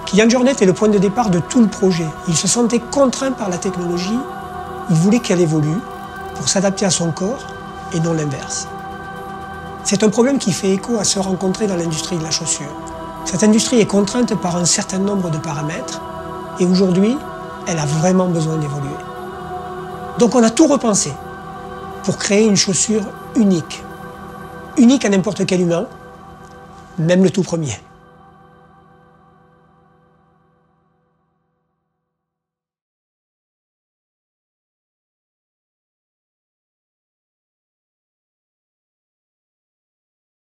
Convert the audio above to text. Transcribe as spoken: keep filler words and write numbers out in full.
Kylian Jornet est le point de départ de tout le projet. Il se sentait contraint par la technologie, il voulait qu'elle évolue pour s'adapter à son corps et non l'inverse. C'est un problème qui fait écho à se rencontrer dans l'industrie de la chaussure. Cette industrie est contrainte par un certain nombre de paramètres et aujourd'hui, elle a vraiment besoin d'évoluer. Donc on a tout repensé pour créer une chaussure unique. Unique à n'importe quel humain, même le tout premier.